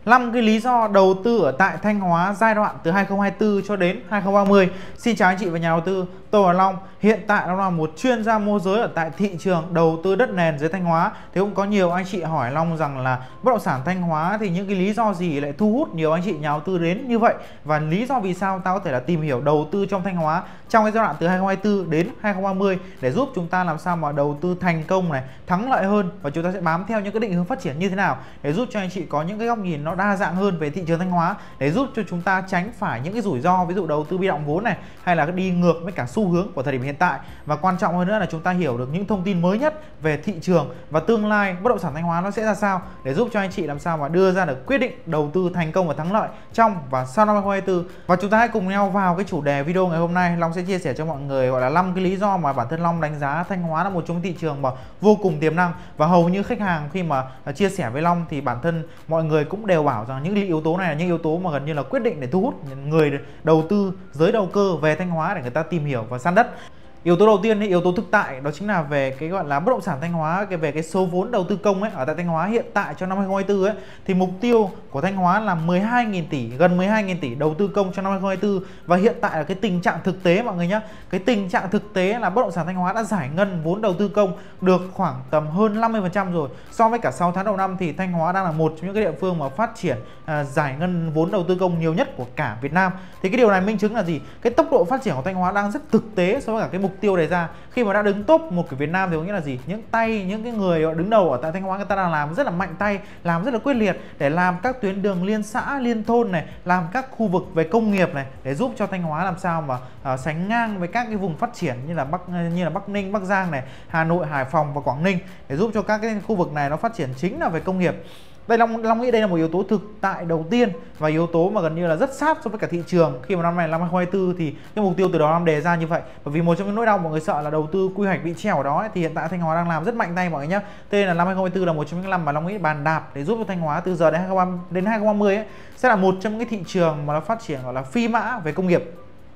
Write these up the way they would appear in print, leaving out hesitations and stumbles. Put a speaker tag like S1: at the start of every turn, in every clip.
S1: 5 cái lý do đầu tư ở tại Thanh Hóa giai đoạn từ 2024 cho đến 2030. Xin chào anh chị và nhà đầu tư, tôi là Long. Hiện tại Long là một chuyên gia môi giới ở tại thị trường đầu tư đất nền dưới Thanh Hóa. Thì cũng có nhiều anh chị hỏi Long rằng là bất động sản Thanh Hóa thì những cái lý do gì lại thu hút nhiều anh chị nhà đầu tư đến như vậy, và lý do vì sao ta có thể là tìm hiểu đầu tư trong Thanh Hóa trong cái giai đoạn từ 2024 đến 2030 để giúp chúng ta làm sao mà đầu tư thành công này, thắng lợi hơn, và chúng ta sẽ bám theo những cái định hướng phát triển như thế nào để giúp cho anh chị có những cái góc nhìn nó đa dạng hơn về thị trường Thanh Hóa, để giúp cho chúng ta tránh phải những cái rủi ro, ví dụ đầu tư bị động vốn này, hay là đi ngược với cả xu hướng của thời điểm hiện tại. Và quan trọng hơn nữa là chúng ta hiểu được những thông tin mới nhất về thị trường và tương lai bất động sản Thanh Hóa nó sẽ ra sao, để giúp cho anh chị làm sao mà đưa ra được quyết định đầu tư thành công và thắng lợi trong và sau năm 2024. Và chúng ta hãy cùng nhau vào cái chủ đề video ngày hôm nay. Long sẽ chia sẻ cho mọi người gọi là 5 cái lý do mà bản thân Long đánh giá Thanh Hóa là một trong thị trường mà vô cùng tiềm năng, và hầu như khách hàng khi mà chia sẻ với Long thì bản thân mọi người cũng đều bảo rằng những yếu tố này là những yếu tố mà gần như là quyết định để thu hút người đầu tư giới đầu cơ về Thanh Hóa để người ta tìm hiểu và săn đất. Yếu tố đầu tiên, yếu tố thực tại, đó chính là về cái gọi là bất động sản Thanh Hóa, về cái số vốn đầu tư công ấy ở tại Thanh Hóa hiện tại cho năm 2024 ấy, thì mục tiêu của Thanh Hóa là 12.000 tỷ, gần 12.000 tỷ đầu tư công cho năm 2024. Và hiện tại là cái tình trạng thực tế mọi người nhé, cái tình trạng thực tế là bất động sản Thanh Hóa đã giải ngân vốn đầu tư công được khoảng tầm hơn 50% rồi. So với cả 6 tháng đầu năm thì Thanh Hóa đang là một trong những cái địa phương mà phát triển giải ngân vốn đầu tư công nhiều nhất của cả Việt Nam. Thì cái điều này minh chứng là gì? Cái tốc độ phát triển của Thanh Hóa đang rất thực tế so với cả cái mục tiêu đề ra. Khi mà đã đứng top một của Việt Nam thì có nghĩa là gì? Những cái người đứng đầu ở tại Thanh Hóa người ta đang làm rất là mạnh tay, làm rất là quyết liệt để làm các tuyến đường liên xã, liên thôn này, làm các khu vực về công nghiệp này, để giúp cho Thanh Hóa làm sao mà sánh ngang với các cái vùng phát triển như là Bắc Ninh, Bắc Giang này, Hà Nội, Hải Phòng và Quảng Ninh, để giúp cho các cái khu vực này nó phát triển chính là về công nghiệp. Đây Long nghĩ đây là một yếu tố thực tại đầu tiên, và yếu tố mà gần như là rất sát so với cả thị trường khi mà năm này năm 2024 thì cái mục tiêu từ đó năm đề ra như vậy. Bởi vì một trong những nỗi đau mọi người sợ là đầu tư quy hoạch bị treo ở đó ấy, thì hiện tại Thanh Hóa đang làm rất mạnh tay mọi người nhé. Thế nên là năm 2024 là một trong những năm mà Long nghĩ bàn đạp để giúp cho Thanh Hóa từ giờ đến 2030 ấy, sẽ là một trong những cái thị trường mà nó phát triển gọi là phi mã về công nghiệp.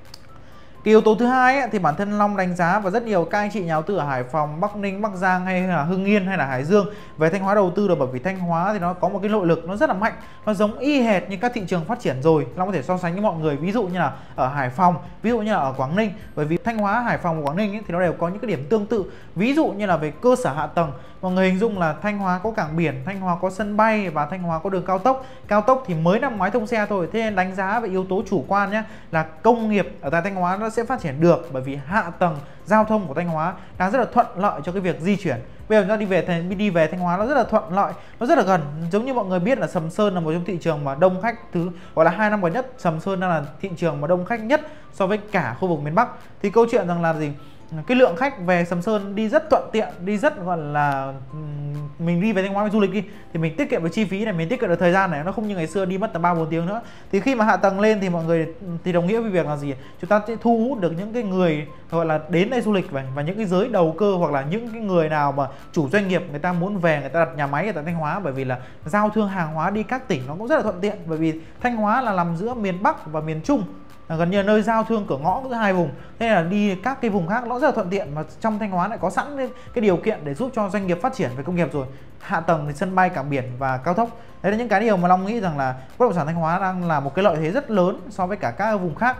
S1: Cái yếu tố thứ hai ấy, thì bản thân Long đánh giá và rất nhiều các anh chị nhà đầu tư ở Hải Phòng, Bắc Ninh, Bắc Giang hay là Hưng Yên hay là Hải Dương về Thanh Hóa đầu tư được, bởi vì Thanh Hóa thì nó có một cái nội lực nó rất là mạnh, nó giống y hệt như các thị trường phát triển rồi. Long có thể so sánh với mọi người, ví dụ như là ở Hải Phòng, ví dụ như là ở Quảng Ninh, bởi vì Thanh Hóa, Hải Phòng và Quảng Ninh ấy, thì nó đều có những cái điểm tương tự. Ví dụ như là về cơ sở hạ tầng, mọi người hình dung là Thanh Hóa có cảng biển, Thanh Hóa có sân bay và Thanh Hóa có đường cao tốc. Cao tốc thì mới năm ngoái thông xe thôi. Thế nên đánh giá về yếu tố chủ quan nhé, là công nghiệp ở tại Thanh Hóa nó sẽ phát triển được, bởi vì hạ tầng giao thông của Thanh Hóa đang rất là thuận lợi cho cái việc di chuyển. Bây giờ chúng ta đi về Thanh Hóa nó rất là thuận lợi, nó rất là gần. Giống như mọi người biết là Sầm Sơn là một trong thị trường mà đông khách gọi là 2 năm gần nhất. Sầm Sơn đang là thị trường mà đông khách nhất so với cả khu vực miền Bắc. Thì câu chuyện rằng là gì? Cái lượng khách về Sầm Sơn đi rất thuận tiện, đi rất gọi là mình đi về Thanh Hóa du lịch đi thì mình tiết kiệm được chi phí này, mình tiết kiệm được thời gian này, nó không như ngày xưa đi mất tầm 3-4 tiếng nữa. Thì khi mà hạ tầng lên thì mọi người thì đồng nghĩa với việc là gì? Chúng ta sẽ thu hút được những cái người gọi là đến đây du lịch và những cái giới đầu cơ, hoặc là những cái người nào mà chủ doanh nghiệp người ta muốn về, người ta đặt nhà máy ở tại Thanh Hóa, bởi vì là giao thương hàng hóa đi các tỉnh nó cũng rất là thuận tiện, bởi vì Thanh Hóa là nằm giữa miền Bắc và miền Trung, gần như là nơi giao thương cửa ngõ giữa hai vùng. Thế là đi các cái vùng khác nó rất là thuận tiện, mà trong Thanh Hóa lại có sẵn cái điều kiện để giúp cho doanh nghiệp phát triển về công nghiệp rồi. Hạ tầng thì sân bay, cảng biển và cao tốc. Đấy là những cái điều mà Long nghĩ rằng là bất động sản Thanh Hóa đang là một cái lợi thế rất lớn so với cả các vùng khác.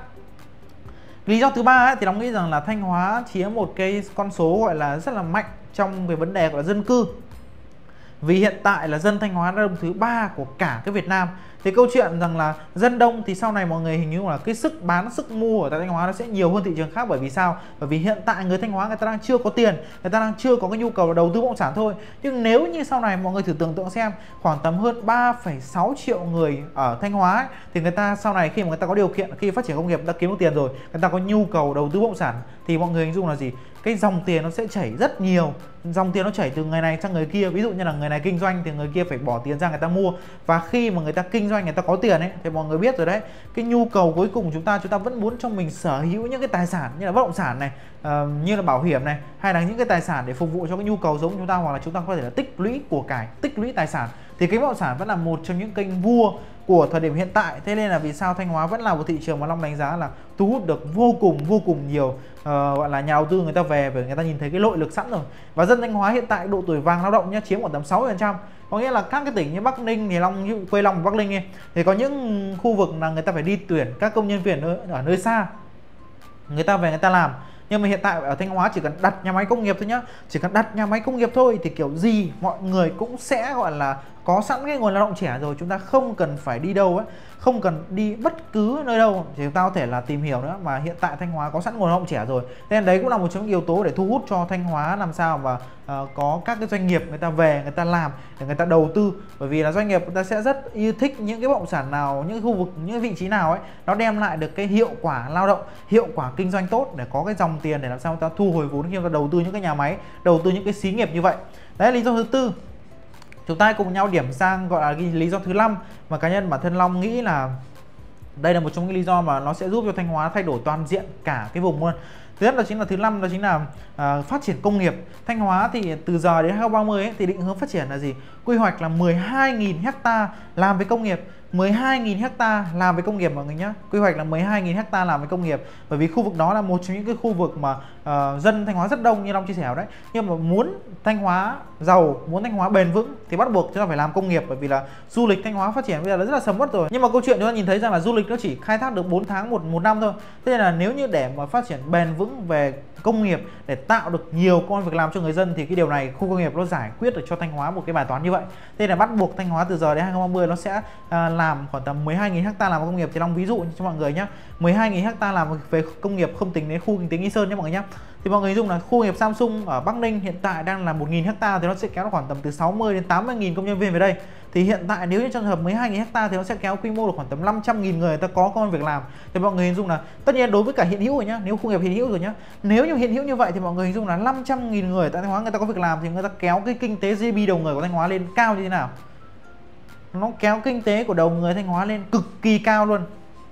S1: Lý do thứ ba ấy, thì Long nghĩ rằng là Thanh Hóa chiếm một cái con số gọi là rất là mạnh trong về vấn đề gọi là dân cư. Vì hiện tại là dân Thanh Hóa là đông thứ 3 của cả cái Việt Nam. Thì câu chuyện rằng là dân đông thì sau này mọi người hình như là cái sức bán, sức mua ở tại Thanh Hóa nó sẽ nhiều hơn thị trường khác. Bởi vì sao? Bởi vì hiện tại người Thanh Hóa người ta đang chưa có tiền, người ta đang chưa có cái nhu cầu đầu tư bất động sản thôi. Nhưng nếu như sau này mọi người thử tưởng tượng xem, khoảng tầm hơn 3,6 triệu người ở Thanh Hóa ấy, thì người ta sau này khi mà người ta có điều kiện, khi phát triển công nghiệp đã kiếm được tiền rồi, người ta có nhu cầu đầu tư bất động sản, thì mọi người hình dung là gì? Cái dòng tiền nó sẽ chảy rất nhiều, dòng tiền nó chảy từ người này sang người kia. Ví dụ như là người này kinh doanh thì người kia phải bỏ tiền ra người ta mua, và khi mà người ta kinh doanh, người ta có tiền ấy, thì mọi người biết rồi đấy, cái nhu cầu cuối cùng chúng ta vẫn muốn cho mình sở hữu những cái tài sản như là bất động sản này, như là bảo hiểm này, hay là những cái tài sản để phục vụ cho cái nhu cầu giống chúng ta, hoặc là chúng ta có thể là tích lũy của cải, tích lũy tài sản thì cái bất động sản vẫn là một trong những kênh vua của thời điểm hiện tại. Thế nên là vì sao Thanh Hóa vẫn là một thị trường mà Long đánh giá là thu hút được vô cùng nhiều gọi là nhà đầu tư người ta về, bởi người ta nhìn thấy cái nội lực sẵn rồi. Và dân Thanh Hóa hiện tại độ tuổi vàng lao động nhá, chiếm khoảng tầm 60%. Có nghĩa là các cái tỉnh như Bắc Ninh thì như quê Long Bắc Ninh ấy, thì có những khu vực là người ta phải đi tuyển các công nhân viên ở nơi xa, người ta về người ta làm. Nhưng mà hiện tại ở Thanh Hóa chỉ cần đặt nhà máy công nghiệp thôi nhá, chỉ cần đặt nhà máy công nghiệp thôi thì kiểu gì mọi người cũng sẽ gọi là có sẵn cái nguồn lao động trẻ rồi. Chúng ta không cần phải đi đâu ấy, không cần đi bất cứ nơi đâu thì chúng ta có thể là tìm hiểu nữa, mà hiện tại Thanh Hóa có sẵn nguồn lao động trẻ rồi. Nên đấy cũng là một trong những yếu tố để thu hút cho Thanh Hóa làm sao mà có các cái doanh nghiệp người ta về người ta làm để người ta đầu tư. Bởi vì là doanh nghiệp người ta sẽ rất yêu thích những cái bất động sản nào, những khu vực, những vị trí nào ấy nó đem lại được cái hiệu quả lao động, hiệu quả kinh doanh tốt, để có cái dòng tiền để làm sao người ta thu hồi vốn khi người ta đầu tư những cái nhà máy, đầu tư những cái xí nghiệp như vậy. Đấy là lý do thứ tư. Chúng ta cùng nhau điểm sang gọi là lý do thứ 5 mà cá nhân bản thân Long nghĩ là đây là một trong những lý do mà nó sẽ giúp cho Thanh Hóa thay đổi toàn diện cả cái vùng luôn. Thứ nhất là chính là thứ 5, đó chính là phát triển công nghiệp. Thanh Hóa thì từ giờ đến 2030 ấy, thì định hướng phát triển là gì? Quy hoạch là 12.000 ha làm với công nghiệp. 12.000 ha làm với công nghiệp mọi người nhé. Quy hoạch là 12.000 ha làm với công nghiệp. Bởi vì khu vực đó là một trong những cái khu vực mà dân Thanh Hóa rất đông như Long chia sẻ đấy. Nhưng mà muốn Thanh Hóa giàu, muốn Thanh Hóa bền vững thì bắt buộc chúng ta phải làm công nghiệp. Bởi vì là du lịch Thanh Hóa phát triển bây giờ là rất là sầm uất rồi. Nhưng mà câu chuyện chúng ta nhìn thấy rằng là du lịch nó chỉ khai thác được 4 tháng một năm thôi. Thế nên là nếu như để mà phát triển bền vững về công nghiệp, để tạo được nhiều công an việc làm cho người dân, thì cái điều này khu công nghiệp nó giải quyết được cho Thanh Hóa một cái bài toán như vậy. Thế nên là bắt buộc Thanh Hóa từ giờ đến 2030 nó sẽ làm khoảng tầm 12.000 ha làm công nghiệp. Thì Long ví dụ cho mọi người nhé, 12.000 ha làm về công nghiệp không tính đến khu kinh tế Nghi Sơn nhé mọi người nhé. Thì mọi người hình dung là khu công nghiệp Samsung ở Bắc Ninh hiện tại đang là 1.000 ha, thì nó sẽ kéo khoảng tầm từ 60 đến 80.000 công nhân viên về đây. Thì hiện tại nếu như trong trường hợp 12.000 ha thì nó sẽ kéo quy mô được khoảng tầm 500.000 người ta có công ăn việc làm. Thì mọi người hình dung là tất nhiên đối với cả hiện hữu rồi nhá, nếu khu nghiệp hiện hữu rồi nhá, nếu như hiện hữu như vậy thì mọi người hình dung là 500.000 người tại Thanh Hóa người ta có việc làm, thì người ta kéo cái kinh tế GDP đầu người của Thanh Hóa lên cao như thế nào? Nó kéo kinh tế của đầu người Thanh Hóa lên cực kỳ cao luôn.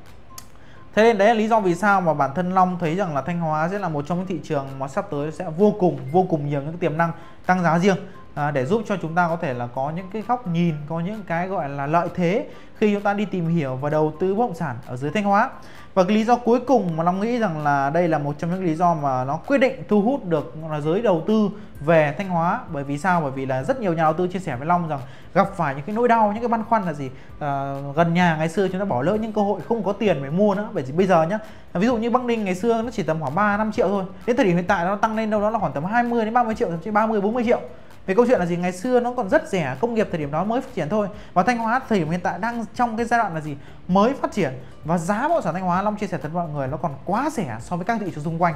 S1: Thế nên đấy là lý do vì sao mà bản thân Long thấy rằng là Thanh Hóa sẽ là một trong những thị trường mà sắp tới sẽ vô cùng nhiều những tiềm năng tăng giá riêng, để giúp cho chúng ta có thể là có những cái góc nhìn, có những cái gọi là lợi thế khi chúng ta đi tìm hiểu và đầu tư bất động sản ở dưới Thanh Hóa. Và cái lý do cuối cùng mà Long nghĩ rằng là đây là một trong những lý do mà nó quyết định thu hút được là giới đầu tư về Thanh Hóa. Bởi vì sao? Bởi vì là rất nhiều nhà đầu tư chia sẻ với Long rằng gặp phải những cái nỗi đau, những cái băn khoăn là gì? Gần nhà ngày xưa chúng ta bỏ lỡ những cơ hội, không có tiền để mua nữa. Bởi vì bây giờ nhá, ví dụ như Bắc Ninh ngày xưa nó chỉ tầm khoảng 3-5 triệu thôi, đến thời điểm hiện tại nó tăng lên đâu đó là khoảng tầm 20 đến 30 triệu, thậm chí 30-40 triệu. Vì câu chuyện là gì? Ngày xưa nó còn rất rẻ, công nghiệp thời điểm đó mới phát triển thôi. Và Thanh Hóa thời điểm hiện tại đang trong cái giai đoạn là gì? Mới phát triển. Và giá bất động sản Thanh Hóa, Long chia sẻ thật với mọi người, nó còn quá rẻ so với các thị trường xung quanh.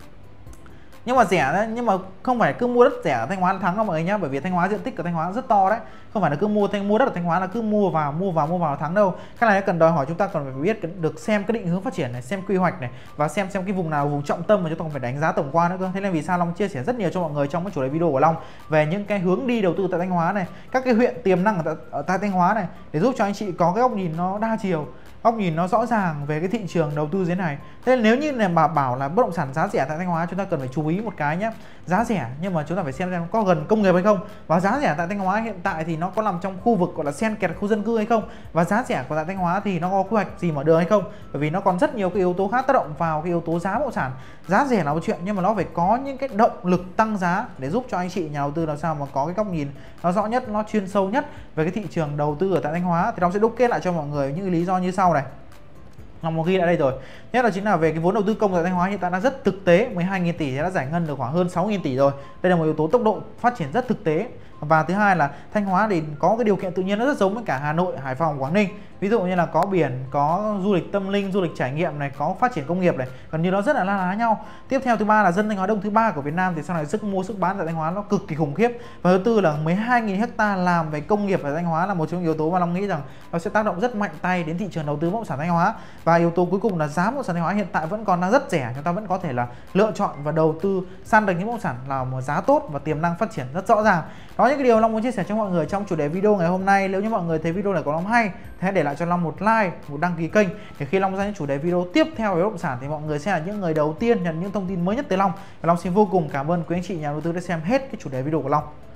S1: Nhưng mà rẻ đấy, nhưng mà không phải cứ mua đất rẻ ở Thanh Hóa là thắng đâu mọi người nhá. Bởi vì Thanh Hóa diện tích của Thanh Hóa rất to đấy, không phải là cứ mua đất ở Thanh Hóa là cứ mua vào là thắng đâu. Cái này cần đòi hỏi chúng ta cần phải biết được xem cái định hướng phát triển này, xem quy hoạch này, và xem cái vùng nào vùng trọng tâm mà chúng ta còn phải đánh giá tổng quan nữa cơ. Thế nên vì sao Long chia sẻ rất nhiều cho mọi người trong cái chủ đề video của Long về những cái hướng đi đầu tư tại Thanh Hóa này, các cái huyện tiềm năng ở tại Thanh Hóa này, để giúp cho anh chị có cái góc nhìn nó đa chiều, góc nhìn nó rõ ràng về cái thị trường đầu tư thế này. Thế nên nếu như là mà bảo là bất động sản giá rẻ tại Thanh Hóa, chúng ta cần phải chú ý một cái nhé. Giá rẻ nhưng mà chúng ta phải xem có gần công nghiệp hay không, và giá rẻ tại Thanh Hóa hiện tại thì nó có nằm trong khu vực gọi là xen kẹt khu dân cư hay không, và giá rẻ của tại Thanh Hóa thì nó có quy hoạch gì mở đường hay không. Bởi vì nó còn rất nhiều cái yếu tố khác tác động vào cái yếu tố giá bất động sản. Giá rẻ là một chuyện, nhưng mà nó phải có những cái động lực tăng giá để giúp cho anh chị nhà đầu tư làm sao mà có cái góc nhìn nó rõ nhất, nó chuyên sâu nhất về cái thị trường đầu tư ở tại Thanh Hóa. Thì nó sẽ đúc kết lại cho mọi người những lý do như sau này. Long ghi lại đây rồi. Nhất là chính là về cái vốn đầu tư công tại Thanh Hóa hiện tại đang rất thực tế, 12.000 tỷ thì đã giải ngân được khoảng hơn 6.000 tỷ rồi. Đây là một yếu tố tốc độ phát triển rất thực tế. Và thứ hai là Thanh Hóa thì có cái điều kiện tự nhiên nó rất giống với cả Hà Nội, Hải Phòng, Quảng Ninh. Ví dụ như là có biển, có du lịch tâm linh, du lịch trải nghiệm này, có phát triển công nghiệp này, gần như nó rất là la lá nhau. Tiếp theo thứ ba là dân Thanh Hóa đông thứ ba của Việt Nam, thì sau này sức mua sức bán tại Thanh Hóa nó cực kỳ khủng khiếp. Và thứ tư là 12.000 ha làm về công nghiệp ở Thanh Hóa là một trong những yếu tố mà Long nghĩ rằng nó sẽ tác động rất mạnh tay đến thị trường đầu tư bất động sản Thanh Hóa. Và yếu tố cuối cùng là giá bất động sản Thanh Hóa hiện tại vẫn còn đang rất rẻ, chúng ta vẫn có thể là lựa chọn và đầu tư săn được những bất động sản là một giá tốt và tiềm năng phát triển rất rõ ràng. Đó những cái điều Long muốn chia sẻ cho mọi người trong chủ đề video ngày hôm nay. Nếu như mọi người thấy video này của Long hay, thì hãy để lại cho Long một like, một đăng ký kênh, để khi Long ra những chủ đề video tiếp theo về bất động sản thì mọi người sẽ là những người đầu tiên nhận những thông tin mới nhất từ Long. Và Long xin vô cùng cảm ơn quý anh chị nhà đầu tư đã xem hết cái chủ đề video của Long.